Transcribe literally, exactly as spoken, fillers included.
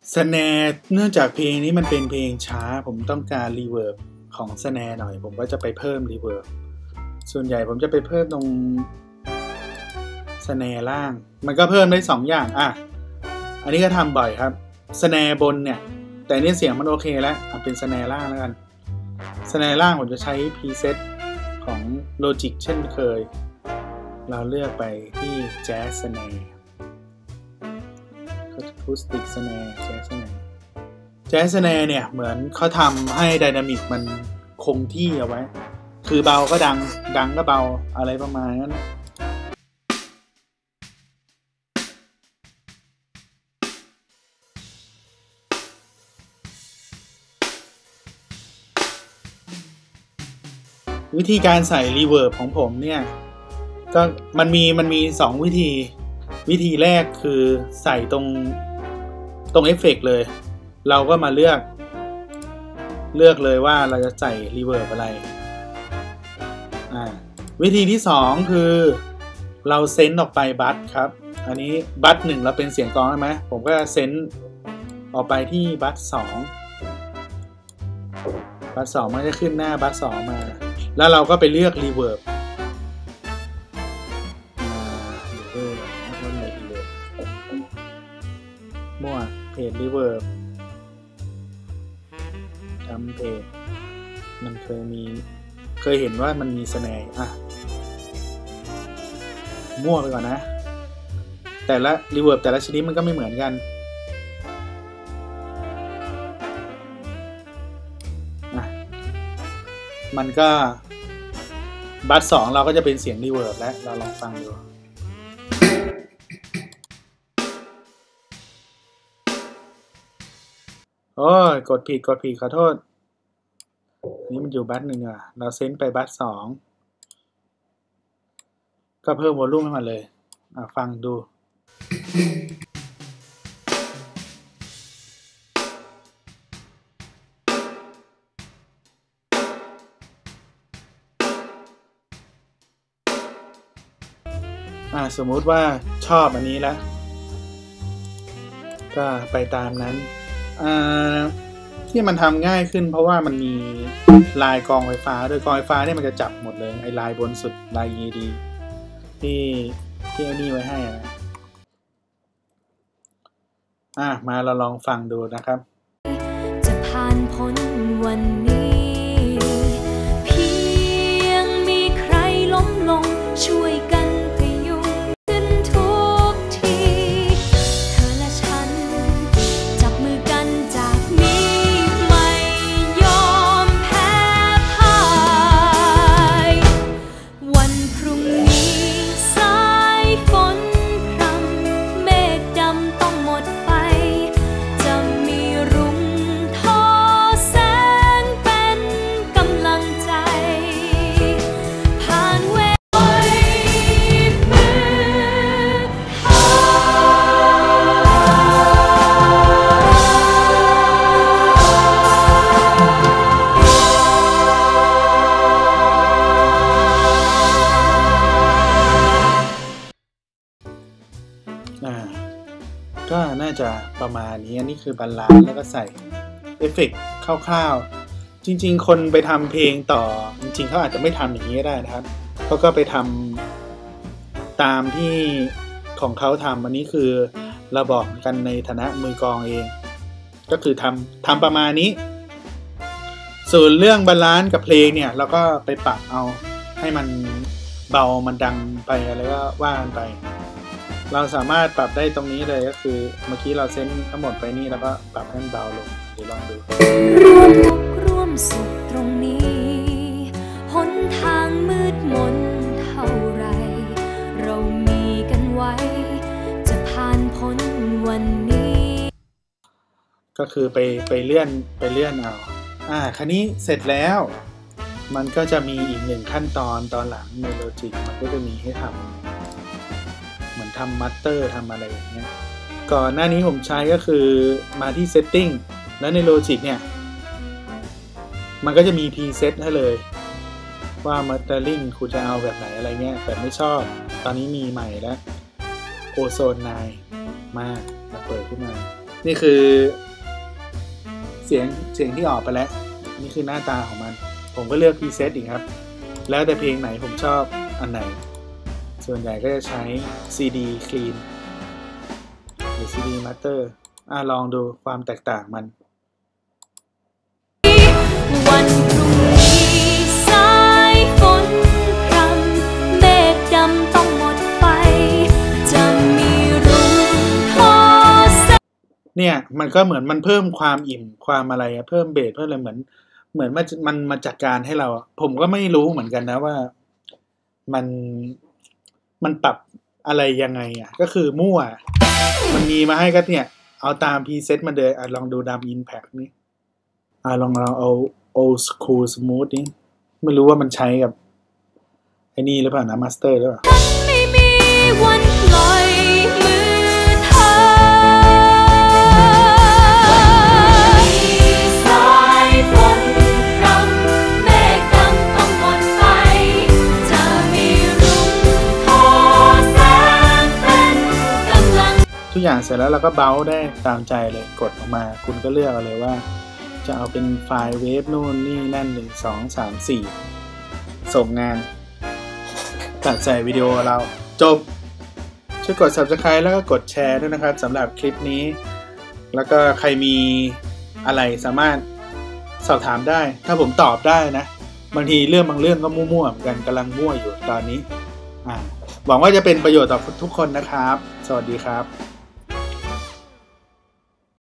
สแนร์เนื่องจากเพลงนี้มันเป็นเพลงช้าผมต้องการรีเวิร์บของสแนร์หน่อยผมก็จะไปเพิ่มรีเวิร์บส่วนใหญ่ผมจะไปเพิ่มตรงสแนร์ล่างมันก็เพิ่มได้สองอย่างอ่ะอันนี้ก็ทำบ่อยครับสแนร์บนเนี่ยแต่นี่เสียงมันโอเคแล้วเอาเป็นสแนร์ล่างแล้วกันสแนร์ล่างผมจะใช้พรีเซตของ Logic เช่นเคยเราเลือกไปที่แจ๊สสแนร์อะคูสติกสแนร์แจ๊สสแนร์แจ๊สสแนร์เนี่ยเหมือนเขาทำให้ไดนามิกมันคงที่เอาไว้คือเบาก็ดังดังก็เบาอะไรประมาณนั้นวิธีการใส่รีเวิร์บของผมเนี่ยก็มันมีมันมีสองวิธีวิธีแรกคือใส่ตรงตรงเอฟเฟกต์เลยเราก็มาเลือกเลือกเลยว่าเราจะใส่รีเวิร์บอะไรอ่าวิธีที่สองคือเราเซนต์ออกไปบัสครับอันนี้บัสหนึ่งเราเป็นเสียงกลองใช่ไหมผมก็เซนต์ออกไปที่บัสสองบัสสองมันจะขึ้นหน้าบัสสองมาแล้วเราก็ไปเลือกรีเวิร์บมั่วเพจรีเวิร์บทำเพจมันเคยมีเคยเห็นว่ามันมีสแนร์อ่ะมั่วไปก่อนนะแต่ละรีเวิร์บแต่ละชนิดมันก็ไม่เหมือนกันนะมันก็บัสสองเราก็จะเป็นเสียงรีเวิร์บแล้วเราลองฟังดูโอ้ยกดผิดกดผิดขอโทษอันนี้มันอยู่บัสหนึ่งอ่ะเราเซนต์ไปบัสสองก็เพิ่มวอลลุ่มให้มันเลยอ่ะฟังดูอ่ะสมมุติว่าชอบอันนี้แล้วก็ไปตามนั้นที่มันทำง่ายขึ้นเพราะว่ามันมีลายกองไฟฟ้าโดยกองไฟฟ้าเนี่ยมันจะจับหมดเลยไอ้ลายบนสุดลาย อี ดี ที่ที่อันนี้ไว้ให้นะอ่ะมาเราลองฟังดูนะครับจะผ่านพ้นวันนี้เพียงมีใครล้มลงช่วยกันพยุงขึ้นทุกทีเธอและฉันจับมือกันจากนี้ไม่ยอมแพ้พ่ายวันพรุ่งนี้สายฝนพรำเมฆดำต้องหมดไปจะมีรุ่งทอแสงเป็นกำลังใจผ่านเวทมือทอ่าก็น่าจะประมาณนี้อันนี้คือบาลานซ์แล้วก็ใส่เอฟเฟกต์คร่าวๆจริงๆคนไปทำเพลงต่อจริงๆเขาอาจจะไม่ทำอย่างนี้ก็ได้นะครับเขาก็ไปทำตามที่ของเขาทำอันนี้คือเราบอกกันในฐานะมือกลองเองก็คือทำทำประมาณนี้ส่วนเรื่องบาลานซ์กับเพลงเนี่ยเราก็ไปปรับเอาให้มันเบามันดังไปอะไรก็ว่ากันไปเราสามารถปรับได้ตรงนี้เลยก็คือเมื่อกี้เราเซนต์ทั้งหมดไปนี่แล้วก็ปรับให้มันเบาลงเดี๋ยวลองดูร่วมทุกข์ร่วมสุขตรงนี้หนทางมืดมนเท่าไรเรามีกันไว้จะผ่านพ้นวันนี้ก็คือไปไปเลื่อนไปเลื่อนเอาอ่าคันนี้เสร็จแล้วมันก็จะมีอีกหนึ่งขั้นตอนตอนหลังใน Logic มันก็จะมีให้ทำเหมือนทำมัตเตอร์ทำอะไรอย่างเงี้ยก่อนหน้านี้ผมใช้ก็คือมาที่ Setting แล้วใน Logic เนี่ยมันก็จะมี Preset ให้เลยว่า Mastering คุณจะเอาแบบไหนอะไรเงี้ยแต่ไม่ชอบตอนนี้มีใหม่แล้ว Ozone ไนน์มาเปิดขึ้นมานี่คือเสียงเสียงที่ออกไปแล้วนี่คือหน้าตาของมันผมก็เลือกพรีเซตอีกครับแล้วแต่เพลงไหนผมชอบอันไหนส่วนใหญ่ก็จะใช้ ซี ดี Clean หรือ ซี ดี Master อ่ะลองดูความแตกต่างมันวันพรุ่งนี้สายฝนพรำเมฆดำต้องหมดไปจะมีรุ่งทอแสงเนี่ยมันก็เหมือนมันเพิ่มความอิ่มความอะไรอะเพิ่มเบสเพิ่มอะไรเหมือนเหมือนมันมันมาจัดการให้เราผมก็ไม่รู้เหมือนกันนะว่ามันมันปรับอะไรยังไงอ่ะก็คือมั่วมันมีมาให้ก็เนี่ยเอาตามพรีเซตมาเลยอ่ะลองดูดามอินแพคนี่อ่ะลองลองเอา old school smooth นี่ไม่รู้ว่ามันใช้กับไอ้นี่หรือเปล่านะมาสเตอร์หรือเปล่าไม่มีวันปล่อยมือเธอสายฝนพรำเมฆดำต้องหมดไปจะมีรุ่งทอแสงเป็นกำลังทุกอย่างเสร็จแล้วเราก็เบ้าได้ตามใจเลยกดออกมาคุณก็เลือกเอาเลยว่าจะเอาเป็นไฟล์เวฟนู่นนี่นั่นหนึ่งสองสามสี่ส่งงานตัดใส่วิดีโอเราจบช่วยกด ซับสไครบ์ แล้วก็กดแชร์ด้วยนะครับสำหรับคลิปนี้แล้วก็ใครมีอะไรสามารถสอบถามได้ถ้าผมตอบได้นะบางทีเรื่องบางเรื่องก็มั่วๆเหมือนกันกำลังมั่วอยู่ตอนนี้อ่าหวังว่าจะเป็นประโยชน์ต่อทุกคนนะครับสวัสดีครับ